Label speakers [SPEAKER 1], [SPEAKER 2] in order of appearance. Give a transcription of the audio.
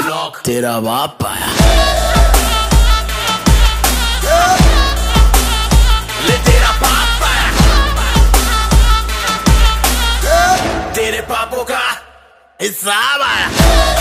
[SPEAKER 1] तेरा बाप आया, ले तेरा बाप आया, तेरे पापों का हिसाब आया।